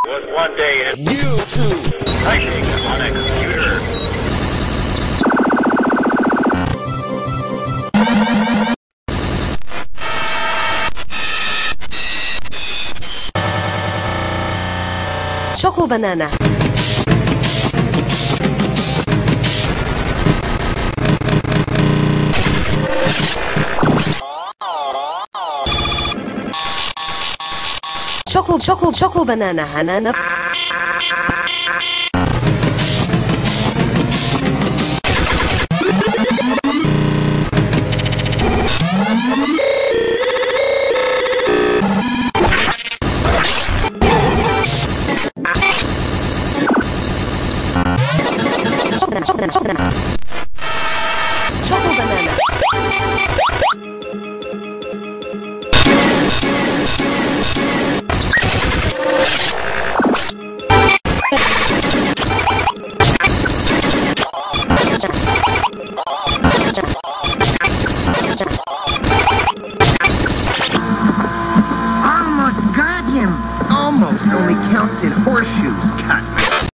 Was one day in YouTube typing on a computer. Choco banana. Choco banana hanana. Choco banana. Almost got him. Almost only counts in horseshoes, cut